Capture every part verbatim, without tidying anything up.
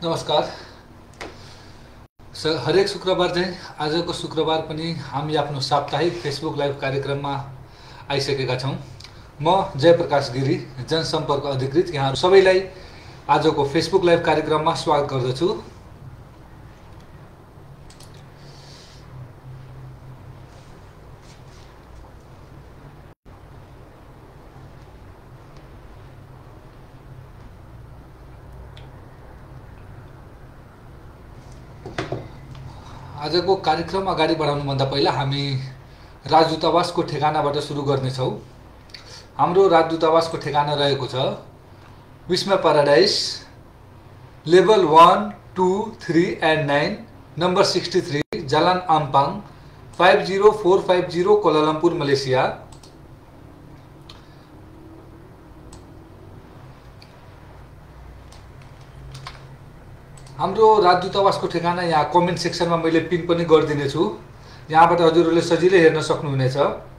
नमस्कार सर, हरेक शुक्रबार चाहिँ आजको शुक्रबार पनि हामी आफ्नो साप्ताहिक फेसबुक लाइभ कार्यक्रममा आइसकेका छौँ। म जयप्रकाश गिरी, जनसम्पर्क अधिकृत, यहाँहरू सबैलाई आजको फेसबुक लाइभ कार्यक्रममा स्वागत गर्दछु। आजको कार्यक्रम अगाडि बढाउनुभन्दा पहिला हामी राजदूतावासको ठेगानाबाट सुरु गर्नेछौँ। हाम्रो राजदूतावासको ठेगाना रहेको छ Wisma paradise, level one two three and nine, number sixty three, Jalan Ampang, five zero four five zero, Kuala Lumpur, Malaysia. हाम्रो राजदूतावासको ठेगाना यहाँ कमेन्ट सेक्सनमा मैले पिन पनि गरिदिनेछु, यहाँबाट हजुरहरूले सजिलै हेर्न सक्नुहुनेछ।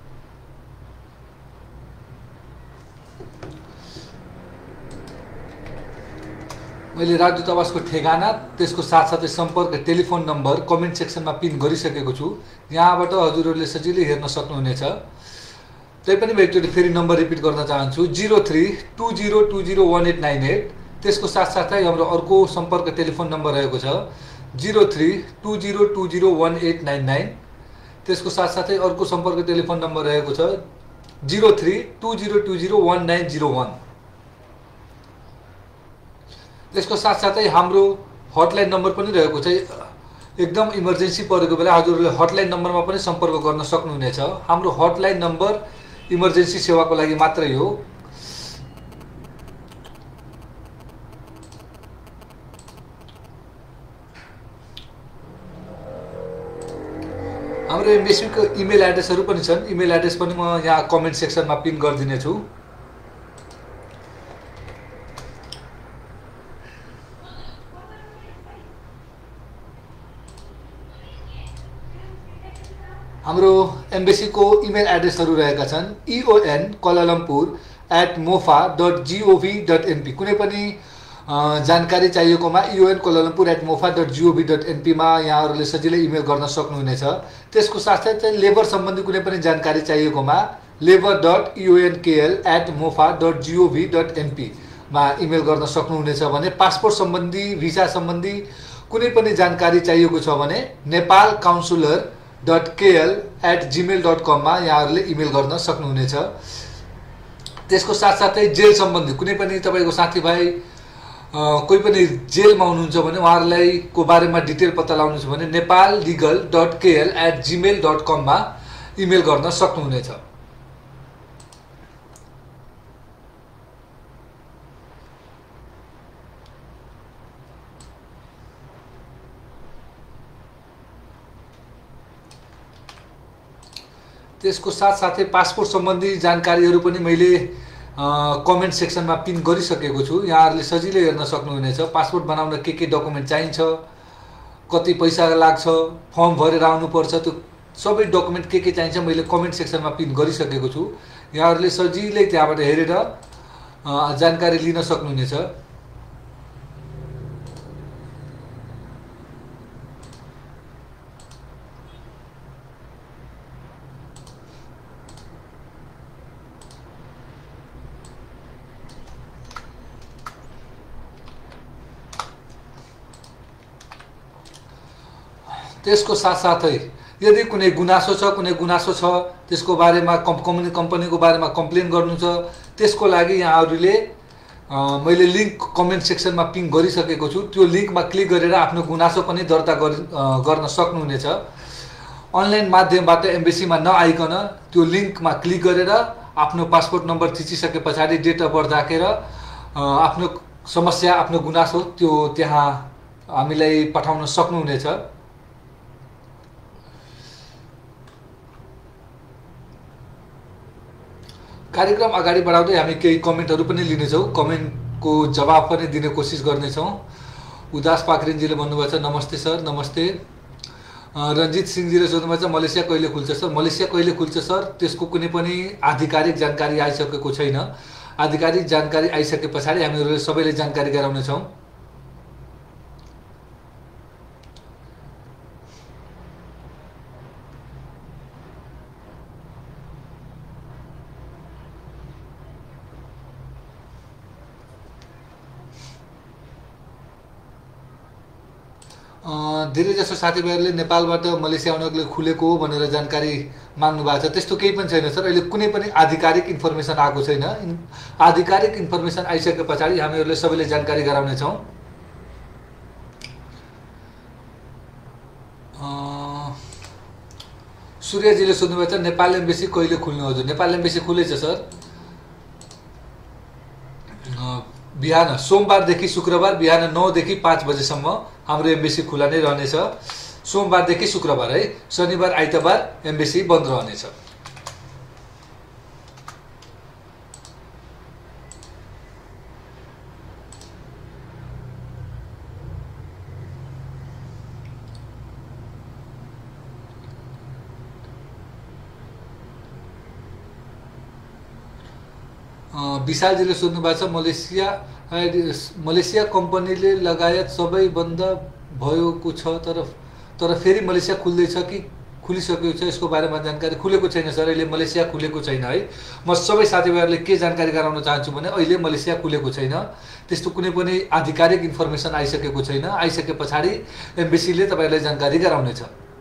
मैले राजदूतावासको ठेगाना, त्यसको साथसाथै सम्पर्क टेलिफोन नम्बर कमेन्ट सेक्सनमा पिन गरिसकेको छु, यहाँबाट हजुरहरूले सजिलै हेर्न सक्नुहुनेछ। तैपनि म एकचोटि फेरि नम्बर रिपिट गर्न चाहन्छु, zero three two zero two zero one eight nine eight. त्यसको साथसाथै हाम्रो अर्को सम्पर्क टेलिफोन नम्बर रहेको छ zero three two zero two zero one eight nine nine. त्यसको साथसाथै अर्को सम्पर्क टेलिफोन नम्बर रहेको छ zero three two zero two zero one nine zero one. त्यसको साथसाथै हाम्रो हटलाइन नम्बर पनि रहेको छ, एकदम इमर्जेन्सी परेको बेला हजुरहरूले हटलाइन नम्बरमा पनि सम्पर्क गर्न सक्नुहुनेछ। हाम्रो हटलाइन नम्बर इमर्जेन्सी सेवाको लागि मात्रै हो। हाम्रो एम्बेसीको इमेल एड्रेसहरू पनि छन्, इमेल एड्रेस पनि म यहाँ कमेन्ट सेक्सनमा पिन गरिदिनेछु। हाम्रो एम्बेसीको इमेल एड्रेसहरू रहेका छन् EON Kuala Lumpur at MOFA dot GOV dot NP. कुनै पनि जानकारी चाहिएकोमा EON Kuala Lumpur at MOFA dot GOV dot एनपीमा यहाँहरूले सजिलै इमेल गर्न सक्नुहुनेछ। त्यसको साथसाथै लेबर सम्बन्धी कुनै पनि जानकारी चाहिएकोमा labour dot EONKL at MOFA dot GOV dot एनपीमा इमेल गर्न सक्नुहुनेछ भने पासपोर्ट सम्बन्धी, भिसा सम्बन्धी कुनै पनि जानकारी चाहिएको छ भने Nepal consular dot KL at Gmail dot कममा यहाँहरूले इमेल गर्न सक्नुहुनेछ। त्यसको साथसाथै जेल सम्बन्धी कुनै पनि तपाईँको साथीभाइ कोही पनि जेलमा हुनुहुन्छ भने उहाँहरूलाई को बारेमा डिटेल पत्ता लगाउनु छ भने Nepal legal dot KL at Gmail dot कममा इमेल गर्न सक्नुहुनेछ। त्यसको साथसाथै पासपोर्ट सम्बन्धी जानकारीहरू पनि मैले कमेन्ट सेक्सनमा पिन गरिसकेको छु, यहाँहरूले सजिलै हेर्न सक्नुहुनेछ। पासपोर्ट बनाउन के के डकुमेन्ट चाहिन्छ, कति पैसा लाग्छ, फर्म भरेर आउनुपर्छ, त्यो सबै डकुमेन्ट के के चाहिन्छ मैले कमेन्ट सेक्सनमा पिन गरिसकेको छु, यहाँहरूले सजिलै त्यहाँबाट हेरेर जानकारी लिन सक्नुहुनेछ। त्यसको साथसाथै यदि कुनै गुनासो छ कुनै गुनासो छ त्यसको बारेमा कम्पनी कम्पनीको बारेमा कम्प्लेन गर्नु छ, त्यसको लागि यहाँहरूले मैले लिङ्क कमेन्ट सेक्सनमा पिन गरिसकेको छु, त्यो लिङ्कमा क्लिक गरेर आफ्नो गुनासो पनि दर्ता गर्न सक्नुहुनेछ। अनलाइन माध्यमबाट एम्बेसीमा नआइकन त्यो लिङ्कमा क्लिक गरेर आफ्नो पासपोर्ट नम्बर थिचिसके पछाडि डेट अफ बर्थ राखेर आफ्नो समस्या, आफ्नो गुनासो त्यो त्यहाँ हामीलाई पठाउन सक्नुहुनेछ। कार्यक्रम अगाडि बढाउँदै हामी केही कमेन्टहरू पनि लिनेछौँ, कमेन्टको जवाब पनि दिने कोसिस गर्नेछौँ। उदास पाखरिनजीले भन्नुभएको छ नमस्ते सर। नमस्ते। रञ्जित सिंहजीले सोध्नुभएको छ मलेसिया कहिले खुल्छ सर? मलेसिया कहिले खुल्छ सर त्यसको कुनै पनि आधिकारिक जानकारी आइसकेको छैन। आधिकारिक जानकारी आइसके पछाडि हामीहरूले सबैले जानकारी गराउनेछौँ। धेरै जसो साथीभाइहरूले नेपालबाट मलेसिया आउनको लागि खुलेको हो भनेर जानकारी माग्नु भएको छ। त्यस्तो केही पनि छैन सर, अहिले कुनै पनि आधिकारिक इन्फर्मेसन आएको छैन। आधिकारिक इन्फर्मेसन आइसके पछाडि हामीहरूले सबैले जानकारी गराउनेछौँ। सूर्यजीले सोध्नुभएको छ नेपाल एम्बेसी कहिले खुल्नु? हजुर, नेपाल एम्बेसी खुलेछ सर। बिहान सोमबारदेखि शुक्रबार बिहान नौदेखि पाँच बजेसम्म हाम्रो एम्बेसी खुला नै रहनेछ। सोमबारदेखि शुक्रबार है, शनिबार आइतबार एम्बेसी बन्द रहनेछ। विशालजीले सोध्नु भएको छ मलेसिया मलेसिया कम्पनीले लगायत सबै बन्द भएको छ, तर तर फेरि मलेसिया खुल्दैछ कि खुलिसकेको छ? यसको बारेमा जानकारी। खुलेको छैन सर, अहिले मलेसिया खुलेको छैन है। म सबै साथीभाइहरूले के जानकारी गराउन चाहन्छु भने अहिले मलेसिया खुलेको छैन। त्यस्तो कुनै पनि आधिकारिक इन्फर्मेसन आइसकेको छैन। आइसके पछाडि एम्बेसीले तपाईँहरूलाई जानकारी गराउनेछ।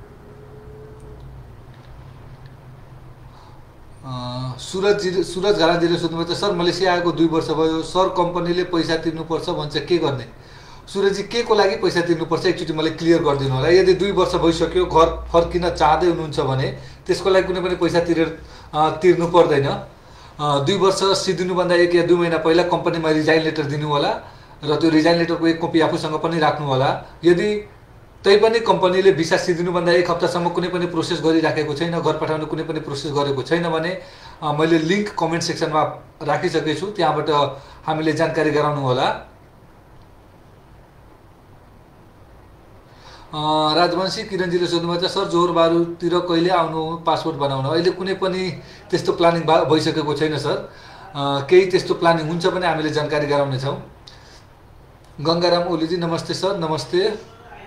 सुरज सुरज घराजीले सोध्नुभएको छ सर मलेसिया आएको दुई वर्ष भयो, सर कम्पनीले पैसा तिर्नुपर्छ भन्छ, के गर्ने? सुरजजी के को लागि पैसा तिर्नुपर्छ एकचोटि मलाई क्लियर गरिदिनु होला। यदि दुई वर्ष भइसक्यो घर फर्किन चाहँदै हुनुहुन्छ भने त्यसको लागि कुनै पनि पैसा तिरेर तिर्नु पर्दैन। दुई वर्ष सिद्धिनुभन्दा एक या दुई महिना पहिला कम्पनीमा रिजाइन लेटर दिनु होला र त्यो रिजाइन लेटरको एक कपी आफूसँग पनि राख्नु होला। यदि तैपनि कम्पनीले भिसा सिद्धिनुभन्दा एक हप्तासम्म कुनै पनि प्रोसेस गरिराखेको छैन, घर पठाउने कुनै पनि प्रोसेस गरेको छैन भने मैले लिङ्क कमेन्ट सेक्सनमा राखिसकेको छु, त्यहाँबाट हामीले जानकारी गराउनु होला। राजवंशी किरणजीले सोध्नुभएको छ सर जोहोर बारुतिर कहिले आउनु पासपोर्ट बनाउन? अहिले कुनै पनि त्यस्तो प्लानिङ भइसकेको छैन सर। केही त्यस्तो प्लानिङ हुन्छ भने हामीले जानकारी गराउनेछौँ। गङ्गाराम ओलीजी नमस्ते सर। नमस्ते।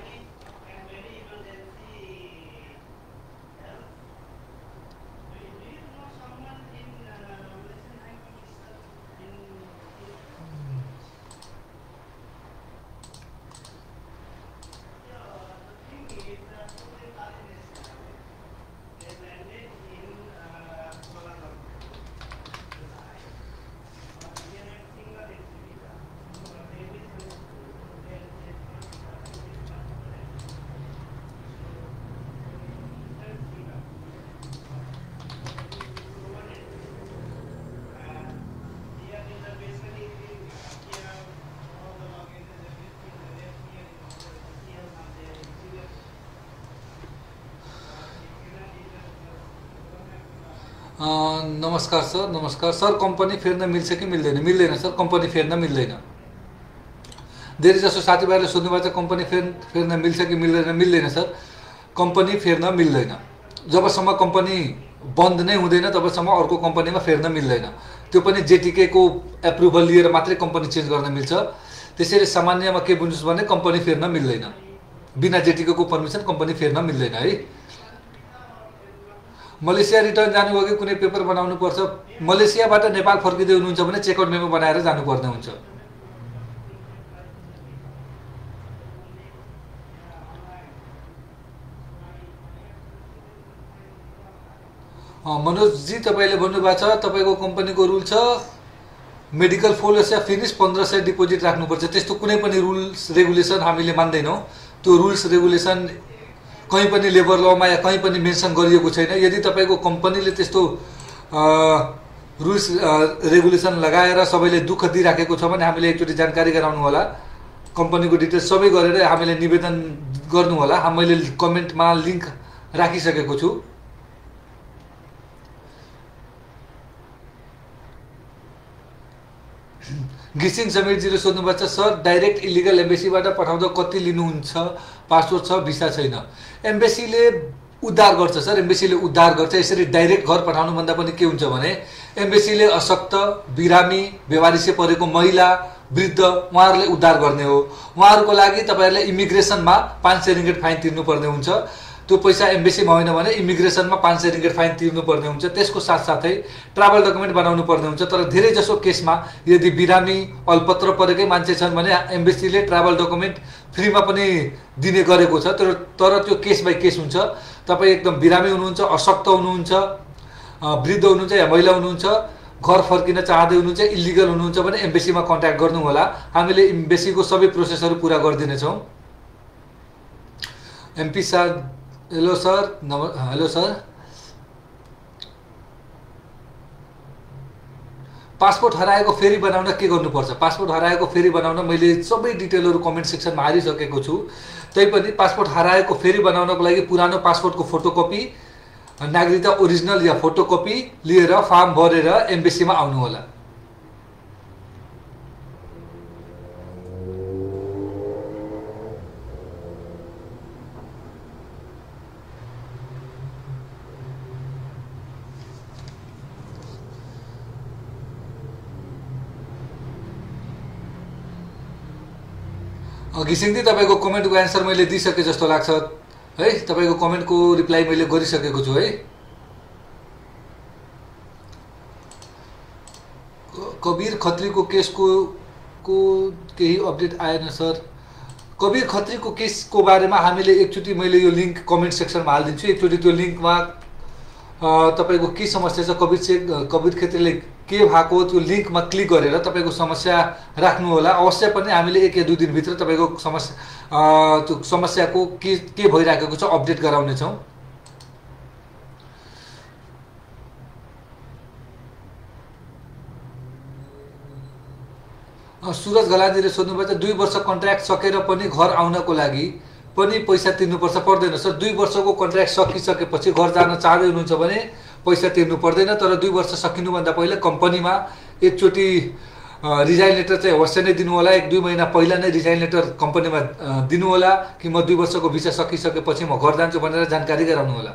नमस्कार सर। नमस्कार सर, कम्पनी फेर्न मिल्छ कि मिल्दैन? मिल्दैन सर, कम्पनी फेर्न मिल्दैन। धेरै जसो साथीभाइहरूले सोध्नुभएको छ कम्पनी फेर् फेर्न मिल्छ कि मिल्दैन? मिल्दैन सर, कम्पनी फेर्न मिल्दैन। जबसम्म कम्पनी बन्द नै हुँदैन तबसम्म अर्को कम्पनीमा फेर्न मिल्दैन। त्यो पनि जेटिके को एप्रुभल लिएर मात्रै कम्पनी चेन्ज गर्न मिल्छ। त्यसैले सामान्यमा के बुझ्नुहोस् भने कम्पनी फेर्न मिल्दैन, बिना जेटिके को पर्मिसन कम्पनी फेर्न मिल्दैन है। मलेसिया रिटर्न जानुभयो कि कुनै पेपर बनाउनु पर्छ? मलेसियाबाट नेपाल फर्किँदै हुनुहुन्छ भने चेकआउट मेमो बनाएर जानुपर्ने हुन्छ। मनोजजी तपाईँले भन्नुभएको छ तपाईँको कम्पनीको रुल छ मेडिकल फोलियोस या फिनिस पन्ध्र सय डिपोजिट राख्नुपर्छ। त्यस्तो कुनै पनि रुल्स रेगुलेसन हामीले मान्दैनौँ। त्यो रुल्स रेगुलेसन कहीँ पनि लेबर लमा या कहीँ पनि मेन्सन गरिएको छैन। यदि तपाईँको कम्पनीले त्यस्तो रुल्स रेगुलेसन लगाएर सबैले दुःख दिइराखेको छ भने हामीले एकचोटि जानकारी गराउनु होला। कम्पनीको डिटेल्स सबै गरेर हामीले निवेदन गर्नु होला। मैले कमेन्टमा लिङ्क राखिसकेको छु। घिसिङ समीरजीले सोध्नुभएको छ सर डाइरेक्ट इलिगल एम्बेसीबाट पठाउँदा कति लिनुहुन्छ? पासपोर्ट छ भिसा छैन। एम्बेसीले उद्धार गर्छ सर, एम्बेसीले उद्धार गर्छ। यसरी डाइरेक्ट घर पठाउनुभन्दा पनि के हुन्छ भने एम्बेसीले अशक्त, बिरामी, बेवारिसे परेको महिला, वृद्ध उहाँहरूले उद्धार गर्ने हो। उहाँहरूको लागि तपाईँहरूले इमिग्रेसनमा पाँच सय रिङ्गेट फाइन तिर्नुपर्ने हुन्छ। त्यो पैसा एम्बेसीमा होइन भने इमिग्रेसनमा पाँच सय रिङ्गेट फाइन तिर्नुपर्ने हुन्छ। त्यसको साथसाथै ट्राभल डकुमेन्ट बनाउनु पर्ने हुन्छ। तर धेरै जसो केसमा यदि बिरामी अल्पत्र परेकै मान्छे छन् भने एम्बेसीले ट्राभल डकुमेन्ट फ्रीमा पनि दिने गरेको छ। तर तर त्यो केस बाई केस हुन्छ। तपाईँ एकदम बिरामी हुनुहुन्छ, अशक्त हुनुहुन्छ, वृद्ध हुनुहुन्छ या महिला हुनुहुन्छ, घर फर्किन चाहँदै हुनुहुन्छ, इलिगल हुनुहुन्छ भने एम्बेसीमा कन्ट्याक्ट गर्नु होला। हामीले एम्बेसीको सबै प्रोसेसहरू पुरा गरिदिनेछौँ। एमपी सर, हेलो सर, नम हेलो सर। पासपोर्ट हराएको फेरि बनाउन के गर्नुपर्छ? पासपोर्ट हराएको फेरि बनाउन मैले सबै डिटेलहरू कमेन्ट सेक्सनमा हालिसकेको छु। तैपनि पासपोर्ट हराएको फेरि बनाउनको लागि पुरानो पासपोर्टको फोटोकपी, नागरिकता ओरिजिनल या फोटोकपी लिएर फर्म भरेर एम्बेसीमा आउनु होला। घिसिङदी तपाईँको कमेन्टको एन्सर मैले दिइसकेँ जस्तो लाग्छ है। तपाईँको कमेन्टको रिप्लाई मैले गरिसकेको छु है। कबीर खत्रीको केसको को केही अपडेट आएन सर। कबीर खत्रीको केसको बारेमा हामीले एकचोटि मैले यो लिङ्क कमेन्ट सेक्सनमा हालिदिन्छु। एकचोटि त्यो लिङ्कमा तपाईँको के समस्या छ, कबीर से कबीर खत्रीले के भएको त्यो लिङ्कमा क्लिक गरेर तपाईँको समस्या राख्नु होला। अवश्य पनि हामीले एक या दुई दिनभित्र तपाईँको समस्या त्यो समस्याको के के भइराखेको छ अपडेट गराउनेछौँ। सुरज घलाजीले सोध्नुभएको छ दुई वर्ष कन्ट्र्याक्ट सकेर पनि घर आउनको लागि पनि पैसा तिर्नुपर्छ पर्दैन सर? दुई वर्षको कन्ट्र्याक्ट सकिसकेपछि घर जान चाहँदै हुनुहुन्छ भने पैसा तिर्नु पर्दैन। तर दुई वर्ष सकिनुभन्दा पहिला कम्पनीमा एकचोटि रिजाइन लेटर चाहिँ अवश्य नै दिनु होला। एक दुई महिना पहिला नै रिजाइन लेटर कम्पनीमा दिनु होला कि म दुई वर्षको भिसा सकिसकेपछि म घर जान्छु भनेर जानकारी गराउनु होला।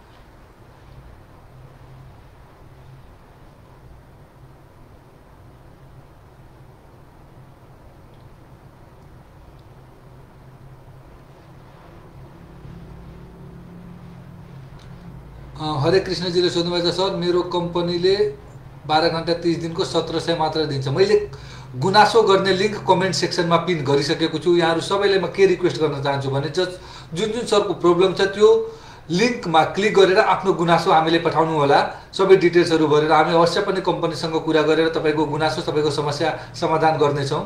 हरे कृष्णजीले सोध्नुभएको छ सर मेरो कम्पनीले बाह्र घन्टा तीस दिनको सत्र सय मात्र दिन्छ। मैले गुनासो गर्ने लिङ्क कमेन्ट सेक्सनमा पिन गरिसकेको छु। यहाँहरू सबैले म के रिक्वेस्ट गर्न चाहन्छु भने जस जुन जुन सरको प्रब्लम छ त्यो लिङ्कमा क्लिक गरेर आफ्नो गुनासो हामीले पठाउनु होला। सबै डिटेल्सहरू भरेर हामी अवश्य पनि कम्पनीसँग कुरा गरेर तपाईँको गुनासो तपाईँको समस्या समाधान गर्नेछौँ।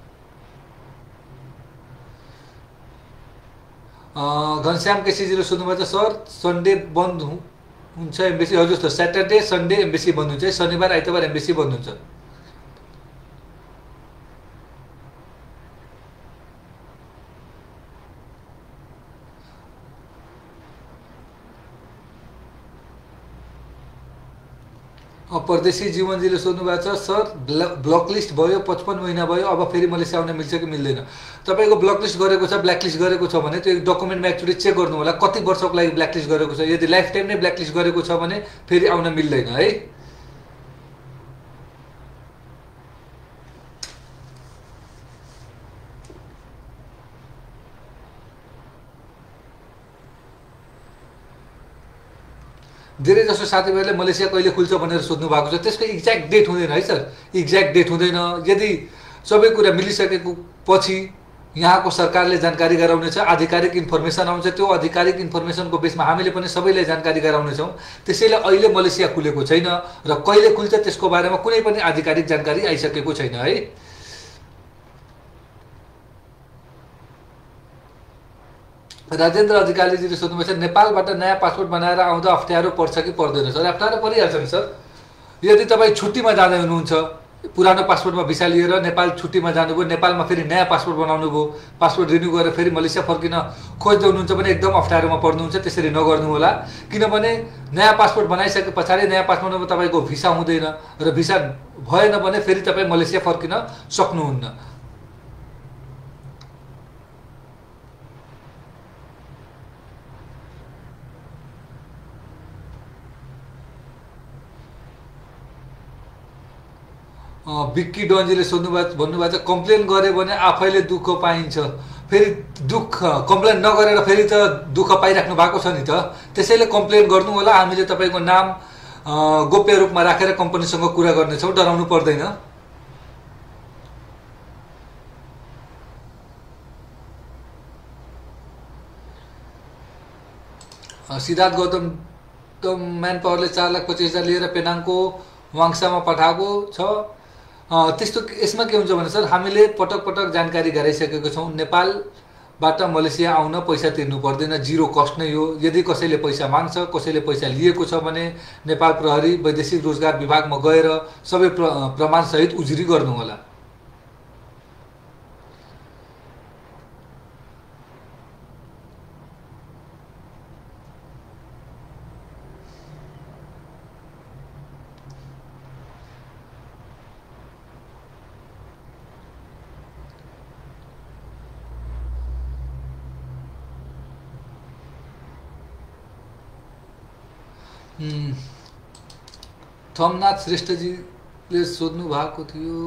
घनश्याम केसीजीले सोध्नुभएको छ सर सन्डे बन्द हुन्छ एम्बेसी? हजुर सर, स्याटरडे सन्डे एम्बेसी बन्द हुन्छ। शनिबार आइतबार एम्बेसी बन्द हुन्छ। परदेशी जीवनजीले सोध्नुभएको छ सर ब्लकलिस्ट भयो पचपन्न महिना भयो अब फेरि मलेसिया आउन मिल्छ कि मिल्दैन? तपाईँको ब्लकलिस्ट गरेको छ, ब्ल्याकलिस्ट गरेको छ भने त्यो डकुमेन्टमा एक्चुअली चेक गर्नु होला कति वर्षको लागि ब्ल्याकलिस्ट गरेको छ। यदि लाइफ टाइम नै ब्ल्याकलिस्ट गरेको छ भने फेरि आउन मिल्दैन है। धेरै जसो साथीभाइले मलेसिया कहिले खुल्छ भनेर सोध्नु भएको छ। त्यसको एक्ज्याक्ट डेट हुँदैन है सर, एक्ज्याक्ट डेट हुँदैन। यदि सबै कुरा मिलिसकेको पछि यहाँको सरकारले जानकारी गराउनेछ, आधिकारिक इन्फर्मेसन आउँछ, त्यो आधिकारिक इन्फर्मेसनको बेसमा हामीले पनि सबैलाई जानकारी गराउनेछौँ। त्यसैले अहिले मलेसिया खुलेको छैन र कहिले खुल्छ त्यसको बारेमा कुनै पनि आधिकारिक जानकारी आइसकेको छैन है। राजेन्द्र अधिकारीजीले सोध्नुभएको छ नेपालबाट नयाँ पासपोर्ट बनाएर आउँदा अप्ठ्यारो पर्छ कि पर्दैन सर? अप्ठ्यारो परिहाल्छ नि सर। यदि तपाईँ छुट्टीमा जाँदै हुनुहुन्छ, पुरानो पासपोर्टमा भिसा लिएर नेपाल छुट्टीमा जानुभयो, नेपालमा फेरि नयाँ पासपोर्ट बनाउनु भयो, पासपोर्ट रिन्यू गरेर फेरि मलेसिया फर्किन खोज्दै हुनुहुन्छ भने एकदम अप्ठ्यारोमा पर्नुहुन्छ। त्यसरी नगर्नु होला। किनभने नयाँ पासपोर्ट बनाइसके पछाडि नयाँ पासपोर्टमा तपाईँको भिसा हुँदैन र भिसा भएन भने फेरि तपाईँ मलेसिया फर्किन सक्नुहुन्न। बिक्की डन्जीले सोध्नुभएको भन्नुभएको छ कम्प्लेन गऱ्यो भने आफैले दुःख पाइन्छ फेरि दुःख कम्प्लेन नगरेर फेरि त दुःख पाइराख्नु भएको छ नि त। त्यसैले कम्प्लेन गर्नु होला, हामीले तपाईँको नाम गोप्य रूपमा राखेर कम्पनीसँग कुरा गर्नेछौँ, डराउनु पर्दैन। सिद्धार्थ गौतम त म्यान पावरले चार लाख पच्चिस हजार लिएर पेनाङको वाङसामा पठाएको छ। त्यस्तो यसमा के हुन्छ भने सर, हामीले पटक पटक जानकारी गराइसकेको छौँ, नेपालबाट मलेसिया आउन पैसा तिर्नु पर्दैन, जिरो कस्ट नै हो। यदि कसैले पैसा माग्छ, कसैले पैसा लिएको छ भने नेपाल प्रहरी वैदेशिक रोजगार विभागमा गएर सबै प्र प्रमाणसहित उजुरी गर्नु होला। थमनाथ श्रेष्ठजीले सोध्नु भएको थियो,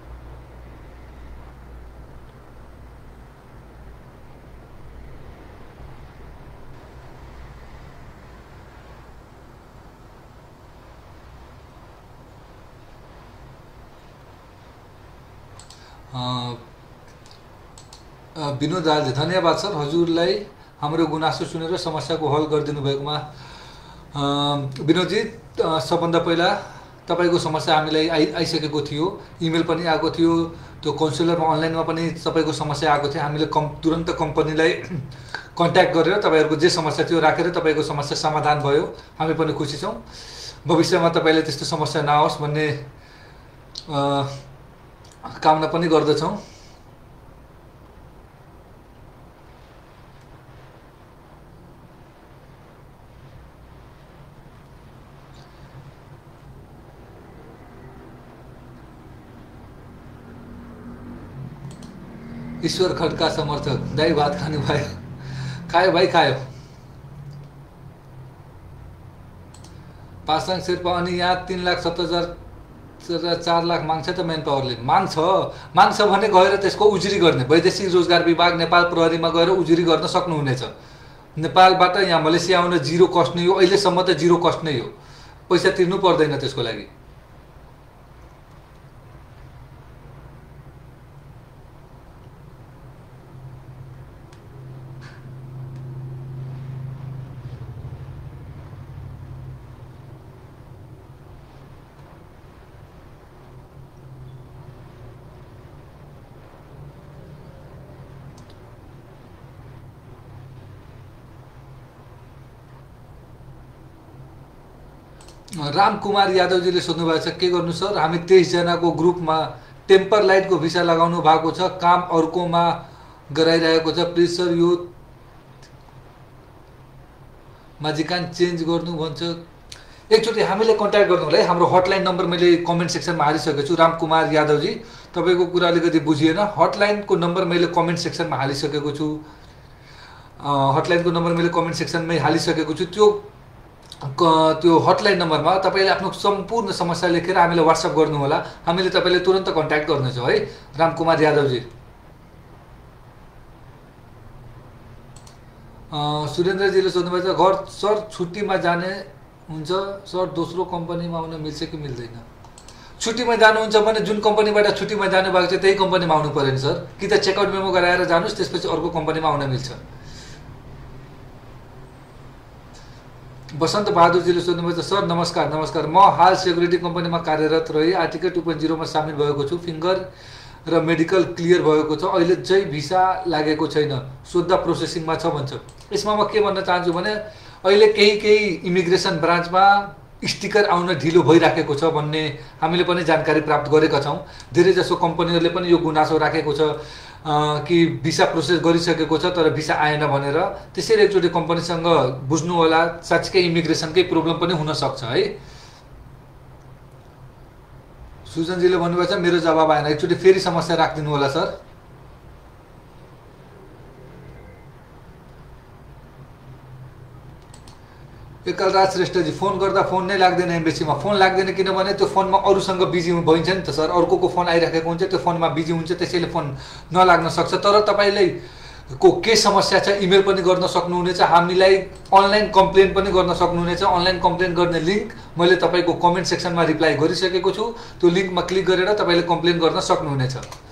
विनोद राजले धन्यवाद सर, हजुरलाई हाम्रो गुनासो सुनेर समस्याको हल गरिदिनु भएकोमा। विनोदजी, सबभन्दा पहिला तपाईँको समस्या हामीलाई आइ आइसकेको थियो, इमेल पनि आएको थियो, त्यो काउन्सिलरमा अनलाइनमा पनि तपाईँको समस्या आएको थियो। हामीले कम तुरन्त कम्पनीलाई कन्ट्याक्ट गरेर तपाईँहरूको जे समस्या थियो राखेर तपाईँको समस्या समाधान भयो। हामी पनि खुसी छौँ। भविष्यमा तपाईँलाई त्यस्तो समस्या नआओस् भन्ने कामना पनि गर्दछौँ। ईश्वर खड्का समर्थक दाई भात खानु भयो? खायो भाइ खायो। पासाङ शेर्पा, अनि यहाँ तीन लाख सत्तर हजार चार लाख माग्छ त म्यान पावरले? माग्छ माग्छ भने गएर त्यसको उजुरी गर्ने, वैदेशिक रोजगार विभाग नेपाल प्रहरीमा गएर उजुरी गर्न सक्नुहुनेछ। नेपालबाट यहाँ मलेसिया आउन जिरो कस्ट नै हो, अहिलेसम्म त जिरो कस्ट नै हो, पैसा तिर्नु पर्दैन त्यसको लागि। रामकुमार यादवजीले सोध्नुभएको छ, के गर्नु सर, हामी तेइसजनाको ग्रुपमा टेम्पर लाइटको भिसा लगाउनु भएको छ, काम अर्कोमा गराइरहेको छ, प्लिज सर यो माझिकान चेन्ज गर्नु भन्छ। एकचोटि हामीले कन्ट्याक्ट गर्नु होला है। हाम्रो हटलाइन नम्बर मैले कमेन्ट सेक्सनमा हालिसकेको छु। रामकुमार यादवजी, तपाईँको कुरा अलिकति बुझिएन। हटलाइनको नम्बर मैले कमेन्ट सेक्सनमा हालिसकेको छु। हटलाइनको नम्बर मैले कमेन्ट सेक्सनमै हालिसकेको छु। त्यो त्यो हटलाइन नम्बरमा तपाईँले आफ्नो सम्पूर्ण समस्या लेखेर हामीलाई व्हाट्सएप गर्नु होला, हामीले तपाईँले तुरन्त कन्ट्याक्ट गर्नेछौँ है। रामकुमार यादवजी। सुरेन्द्रजीले सोध्नुभएको छ, घर सर छुट्टीमा जाने हुन्छ सर, दोस्रो कम्पनीमा आउन मिल्छ कि मिल्दैन? छुट्टीमा जानुहुन्छ भने जुन कम्पनीबाट छुट्टीमा जानुभएको छ त्यही कम्पनीमा आउनु पऱ्यो नि सर, कि त चेकआउट मेमो गराएर जानुहोस्, त्यसपछि अर्को कम्पनीमा आउन मिल्छ। बसन्त बहादुरजीले सोध्नुभएको छ, सर नमस्कार नमस्कार, म हाल सेक्युरिटी कम्पनीमा कार्यरत रही आर्टिकल टू पोइन्ट जिरोमा सामेल भएको छु, फिङ्गर र मेडिकल क्लियर भएको छ, अहिले चाहिँ भिसा लागेको छैन, सोद्धा प्रोसेसिङमा छ भन्छ। यसमा म के भन्न चाहन्छु भने अहिले केही केही इमिग्रेसन ब्रान्चमा स्टिकर आउन ढिलो भइराखेको छ भन्ने हामीले पनि जानकारी प्राप्त गरेका छौँ। धेरैजसो कम्पनीहरूले पनि यो गुनासो राखेको छ कि भिसा प्रोसेस गरिसकेको छ तर भिसा आएन भनेर। त्यसैले एकचोटि कम्पनीसँग बुझ्नु होला, साँच्चीकै इमिग्रेसनकै प्रब्लम पनि हुनसक्छ है। सुजनजीले भन्नुभएको छ मेरो जवाब आएन, एकचोटि फेरि समस्या राखिदिनु होला सर। एकलराज श्रेष्ठजी, फोन गर्दा फोन नै लाग्दैन एम्बेसीमा। फोन लाग्दैन किनभने त्यो फोनमा अरूसँग बिजी भइन्छ नि त सर, अर्कोको फोन आइराखेको हुन्छ, त्यो फोनमा बिजी हुन्छ, त्यसैले फोन नलाग्न सक्छ। तर तपाईँले को के समस्या छ इमेल पनि गर्न सक्नुहुनेछ, हामीलाई अनलाइन कम्प्लेन पनि गर्न सक्नुहुनेछ। अनलाइन कम्प्लेन गर्ने लिङ्क मैले तपाईँको कमेन्ट सेक्सनमा रिप्लाई गरिसकेको छु, त्यो लिङ्कमा क्लिक गरेर तपाईँले कम्प्लेन गर्न सक्नुहुनेछ।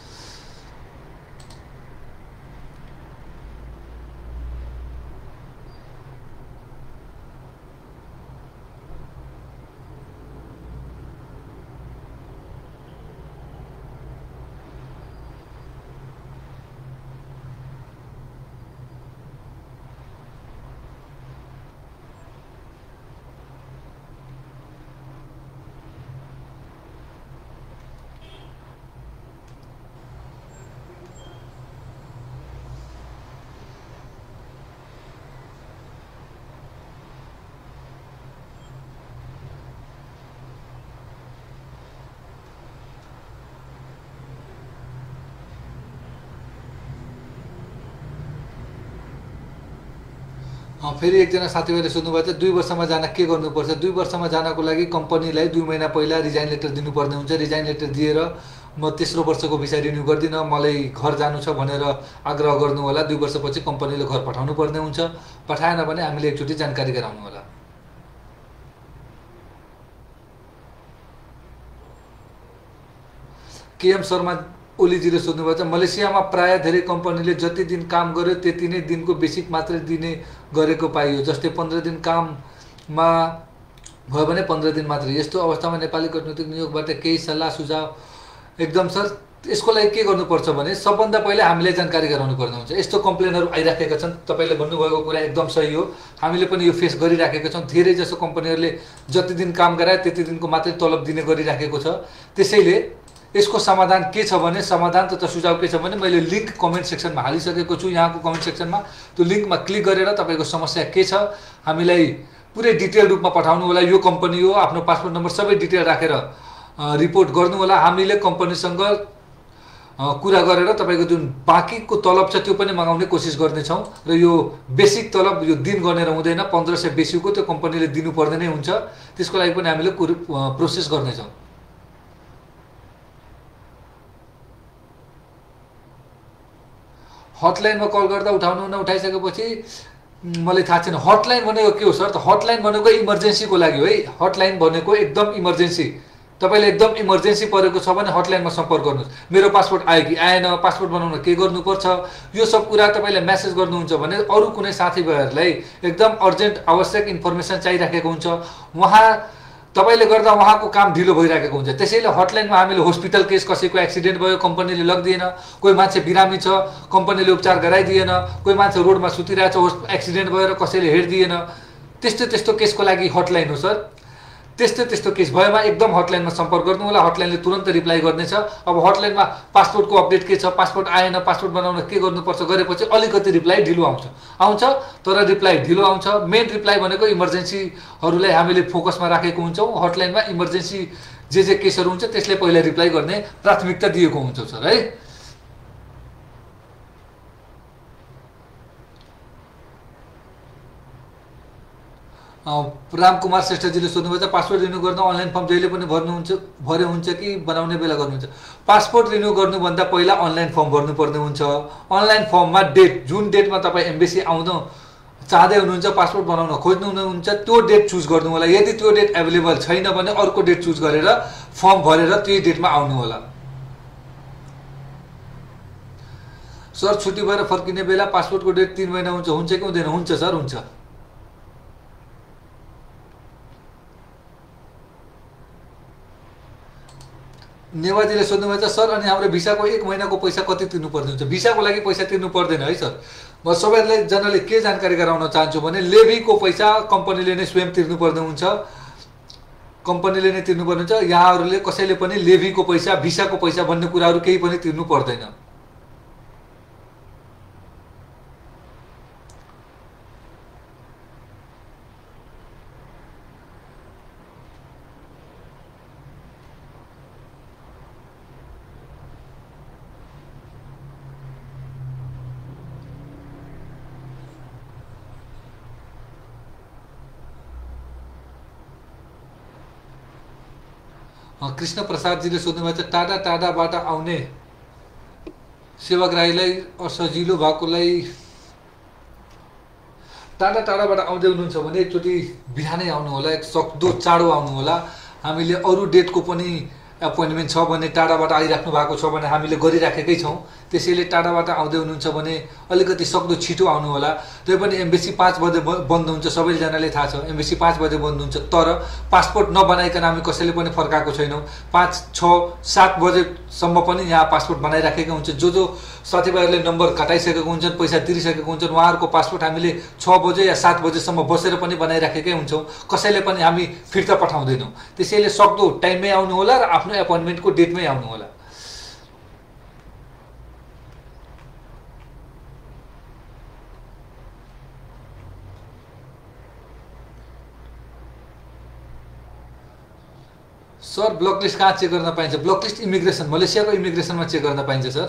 फेरि एकजना साथीभाइले सोध्नुभएको छ दुई वर्षमा जान के गर्नुपर्छ। दुई वर्षमा जानको लागि कम्पनीलाई दुई महिना पहिला रिजाइन लेटर दिनुपर्ने हुन्छ। रिजाइन लेटर दिएर म तेस्रो वर्षको भिसा रिन्यू गर्दिनँ, मलाई घर जानु छ भनेर आग्रह गर्नु होला। दुई वर्षपछि कम्पनीले घर पठाउनु पर्ने हुन्छ। पठाएन भने हामीले एकचोटि जानकारी गराउनु होला। केएम शर्मा ओलीजीले सोध्नुभएको छ मलेसियामा प्राय धेरै कम्पनीले जति दिन काम गर्यो त्यति नै दिनको बेसिक मात्रै दिने गरेको पाइयो, जस्तै पन्ध्र दिन काममा भयो भने पन्ध्र दिन मात्रै। यस्तो अवस्थामा नेपाली कूटनीतिक नियोगबाट केही सल्लाह सुझाव? एकदम सर, यसको लागि के गर्नुपर्छ भने सबभन्दा पहिला हामीले जानकारी गराउनु पर्ने हुन्छ। यस्तो कम्प्लेनहरू आइराखेका छन्, तपाईँले भन्नुभएको कुरा एकदम सही हो। हामीले पनि यो फेस गरिराखेका छौँ। धेरै जसो कम्पनीहरूले जति दिन काम गराए त्यति दिनको मात्रै तलब दिने गरिराखेको छ। त्यसैले यसको समाधान के छ भने समाधान तथा सुझाव के छ भने मैले लिङ्क कमेन्ट सेक्सनमा हालिसकेको छु। यहाँको कमेन्ट सेक्सनमा त्यो लिङ्कमा क्लिक गरेर तपाईँको समस्या के छ हामीलाई पुरै डिटेल रूपमा पठाउनु होला। यो कम्पनी हो, आफ्नो पासपोर्ट नम्बर सबै डिटेल राखेर रिपोर्ट गर्नु होला। हामीले कम्पनीसँग कुरा गरेर तपाईँको जुन बाँकीको तलब छ त्यो पनि मगाउने कोसिस गर्नेछौँ। र यो बेसिक तलब यो दिन गरेर हुँदैन, पन्ध्र सय बेसीको त्यो कम्पनीले दिनुपर्ने नै हुन्छ। त्यसको लागि पनि हामीले प्रोसेस गर्नेछौँ। हटलाइनमा कल गर्दा उठाउनु न, उठाइसकेपछि मलाई थाहा छैन हटलाइन भनेको के हो सर। त हटलाइन भनेको इमर्जेन्सीको लागि हो है। हटलाइन भनेको एकदम इमर्जेन्सी, तपाईँले एकदम इमर्जेन्सी परेको छ भने हटलाइनमा सम्पर्क गर्नुहोस्। मेरो पासपोर्ट आयो कि आएन, पासपोर्ट बनाउन के गर्नुपर्छ, यो सब कुरा तपाईँले म्यासेज गर्नुहुन्छ भने अरू कुनै साथीभाइहरूलाई एकदम अर्जेन्ट आवश्यक इन्फर्मेसन चाहिराखेको हुन्छ, उहाँ तपाईँले गर्दा उहाँको काम ढिलो भइराखेको हुन्छ। त्यसैले हटलाइनमा हामीले हस्पिटल केस, कसैको एक्सिडेन्ट भयो कम्पनीले लगिदिएन, कोही मान्छे बिरामी छ कम्पनीले उपचार गराइदिएन, कोही मान्छे रोडमा सुतिरहेछ एक्सिडेन्ट भएर कसैले हेरिदिएन, त्यस्तो त्यस्तो केसको लागि हटलाइन हो सर। त्यस्तो त्यस्तो केस भएमा एकदम हटलाइनमा सम्पर्क गर्नु होला। हटलाइनले तुरन्त रिप्लाई गर्नेछ। अब हटलाइनमा पासपोर्टको अपडेट के छ, पासपोर्ट आएन, पासपोर्ट बनाउन के गर्नुपर्छ गरेपछि अलिकति रिप्लाई ढिलो आउँछ आउँछ तर रिप्लाई ढिलो आउँछ। मेन रिप्लाई भनेको इमर्जेन्सीहरूलाई हामीले फोकसमा राखेको हुन्छौँ। हटलाइनमा इमर्जेन्सी जे जे केसहरू हुन्छ त्यसले पहिला रिप्लाई गर्ने प्राथमिकता दिएको हुन्छ सर है। रामकुमार श्रेष्ठजीले सोध्नुभएको छ पासपोर्ट रिन्यू गर्न अनलाइन फर्म जहिले पनि भर्नुहुन्छ भरे हुन्छ कि बनाउने बेला गर्नुहुन्छ? पासपोर्ट रिन्यू गर्नुभन्दा पहिला अनलाइन फर्म भर्नुपर्ने हुन्छ। अनलाइन फर्ममा डेट, जुन डेटमा तपाईँ एम्बेसी आउनु चाहँदै हुनुहुन्छ, पासपोर्ट बनाउन खोज्नुहुन्छ त्यो डेट चुज गर्नु होला। यदि त्यो डेट एभाइलेबल छैन भने अर्को डेट चुज गरेर फर्म भरेर त्यही डेटमा आउनु होला। सर छुट्टी भएर फर्किने बेला पासपोर्टको डेट तिन महिना हुन्छ हुन्छ कि हुँदैन? हुन्छ सर, हुन्छ। नेवाजीले सोध्नुभएको छ सर अनि हाम्रो भिसाको एक महिनाको पैसा कति तिर्नुपर्ने हुन्छ? भिसाको लागि पैसा तिर्नु पर्दैन है सर। म सबैलाई जनाले के जानकारी गराउन चाहन्छु भने लेभीको पैसा कम्पनीले नै स्वयं तिर्नुपर्ने हुन्छ, कम्पनीले नै तिर्नुपर्ने हुन्छ। यहाँहरूले कसैले पनि लेभीको पैसा, भिसाको पैसा भन्ने कुराहरू केही पनि तिर्नु पर्दैन। कृष्ण प्रसादजीले सोध्नुभएको छ टाढा टाढाबाट आउने सेवाग्राहीलाई असजिलो भएकोलाई टाढा टाढाबाट आउँदै हुनुहुन्छ भने एकचोटि बिहानै आउनु होला, एक सक्दो चाँडो आउनु होला। हामीले अरू डेटको पनि एपोइन्टमेन्ट छ भने टाढाबाट आइराख्नु भएको छ भने हामीले गरिराखेकै छौँ। त्यसैले टाढाबाट आउँदै हुनुहुन्छ भने अलिकति सक्दो छिटो आउनु होला। त्यही पनि एम्बेसी पाँच बजे बन्द हुन्छ, सबैजनाले थाहा छ एम्बेसी पाँच बजे बन्द हुन्छ। तर पासपोर्ट नबनाइकन हामी कसैले पनि फर्काएको छैनौँ। पाँच छ सात बजेसम्म पनि यहाँ पासपोर्ट बनाइराखेको हुन्छ। जो जो साथीभाइहरूले नम्बर कटाइसकेको हुन्छन्, पैसा तिरिसकेको हुन्छन्, उहाँहरूको पासपोर्ट हामीले छ बजे या सात बजेसम्म बसेर पनि बनाइराखेकै हुन्छौँ। कसैले पनि हामी फिर्ता पठाउँदैनौँ। त्यसैले सक्दो टाइममै आउनु होला र आफ्नो एपोइन्टमेन्टको डेटमै आउनु होला। सर ब्लकलिस्ट कहाँ चेक गर्न पाइन्छ? ब्लकलिस्ट इमिग्रेसन, मलेसियाको इमिग्रेसनमा चेक गर्न पाइन्छ सर।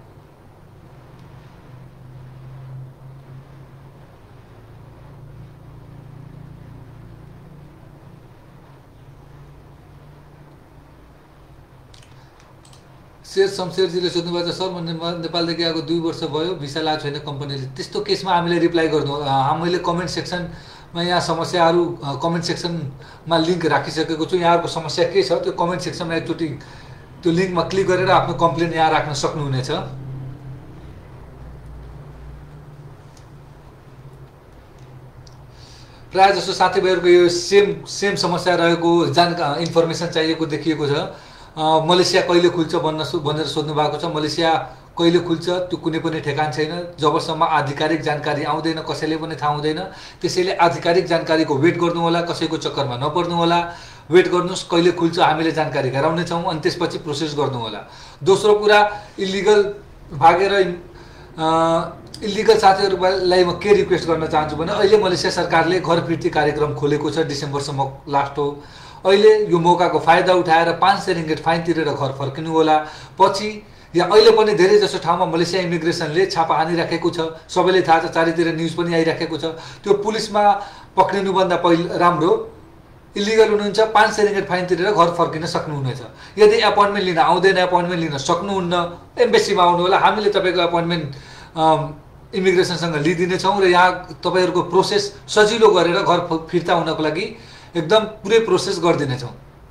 शेर शमशेरजीले सोध्नुभएको छ सर म नेपालदेखि आएको दुई वर्ष भयो, भिसा लाएको छैन कम्पनीले। त्यस्तो केसमा हामीले रिप्लाई गर्नु, हामीले कमेन्ट सेक्सनमा यहाँ समस्याहरू कमेन्ट सेक्सनमा लिङ्क राखिसकेको छु। यहाँहरूको समस्या के छ त्यो कमेन्ट सेक्सनमा एकचोटि त्यो लिङ्कमा क्लिक गरेर आफ्नो कम्प्लेन यहाँ राख्न सक्नुहुनेछ। प्रायः जसो साथीभाइहरूको यो सेम सेम समस्या रहेको जानका इन्फर्मेसन चाहिएको देखिएको छ। मलेसिया कहिले खुल्छ भन्न भनेर सोध्नु भएको छ। मलेसिया कहिले खुल्छ त्यो कुनै पनि ठेगान छैन जबसम्म आधिकारिक जानकारी आउँदैन, कसैले पनि थाहा हुँदैन। त्यसैले आधिकारिक जानकारीको वेट गर्नु होला, कसैको चक्करमा नपर्नु होला। वेट गर्नुहोस्, कहिले खुल्छ हामीले जानकारी गराउनेछौँ अनि त्यसपछि प्रोसेस गर्नु होला। दोस्रो कुरा, इलिगल भागेर इलिगल साथीहरूलाई म के रिक्वेस्ट गर्न चाहन्छु भने अहिले मलेसिया सरकारले घर फिर्ती कार्यक्रम खोलेको छ, डिसेम्बरसम्म लास्ट हो। अहिले यो मौकाको फाइदा उठाएर पाँच सय रिङ्गेट फाइन तिरेर घर फर्किनु होला। पछि या अहिले पनि धेरै जसो ठाउँमा मलेसिया इमिग्रेसनले छापा हानिराखेको छ, सबैले थाहा छ, चारैतिर न्युज पनि आइराखेको छ। त्यो पुलिसमा पक्रिनुभन्दा पहिले राम्रो इलिगल हुनुहुन्छ पाँच सय रिङ्गेट फाइन तिरेर घर फर्किन सक्नुहुनेछ। यदि एपोइन्टमेन्ट लिन आउँदैन, एपोइन्टमेन्ट लिन सक्नुहुन्न, एम्बेसीमा आउनु होला। हामीले तपाईँको एपोइन्टमेन्ट इमिग्रेसनसँग लिइदिनेछौँ र यहाँ तपाईँहरूको प्रोसेस सजिलो गरेर घर फिर्ता हुनको लागि एकदम पुरै प्रोसेस गरिदिनेछौँ।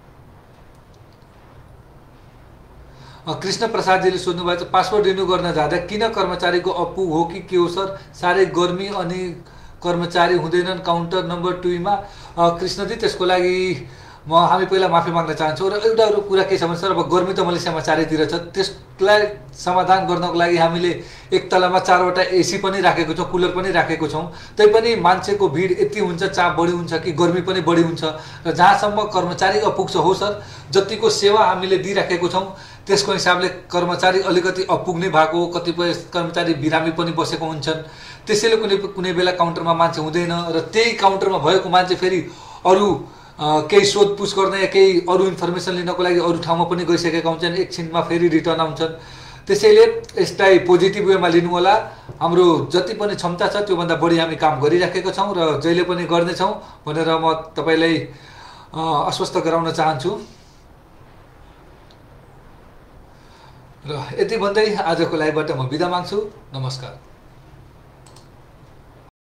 कृष्ण प्रसादजीले सोध्नुभएको छ पासपोर्ट रिन्यू गर्न जाँदा किन कर्मचारीको अपुग हो कि के हो सर? साह्रै गर्मी अनि कर्मचारी हुँदैनन् काउन्टर नम्बर दुईमा। कृष्णजी त्यसको लागि म हामी पहिला माफी माग्न चाहन्छौँ। र एउटा अरू कुरा के छ भने सर अब गर्मी त मलेसियामा चारैतिर छ, त्यसलाई समाधान गर्नको लागि हामीले एक तलामा चारवटा एसी पनि राखेको छौँ, कुलर पनि राखेको छौँ। तैपनि मान्छेको भिड यति हुन्छ, चाप बढी हुन्छ कि गर्मी पनि बढी हुन्छ। र जहाँसम्म कर्मचारी अपुग्छ हो सर, जतिको सेवा हामीले दिइराखेको छौँ त्यसको हिसाबले कर्मचारी अलिकति अपुग्ने भएको, कतिपय कर्मचारी बिरामी पनि बसेको हुन्छन्। त्यसैले कुनै कुनै बेला काउन्टरमा मान्छे हुँदैन र त्यही काउन्टरमा भएको मान्छे फेरि अरू केही सोधपुछ गर्न या केही अरू इन्फर्मेसन लिनको लागि अरू ठाउँमा पनि गइसकेका हुन्छन्, एकछिनमा फेरि रिटर्न आउँछन्। त्यसैले यसलाई पोजिटिभ वेमा लिनु होला। हाम्रो जति पनि क्षमता छ त्योभन्दा बढी हामी काम गरिराखेका छौँ र जहिले पनि गर्नेछौँ भनेर म तपाईँलाई आश्वस्त गराउन चाहन्छु। र यति भन्दै आजको लाइभबाट म बिदा माग्छु। नमस्कार।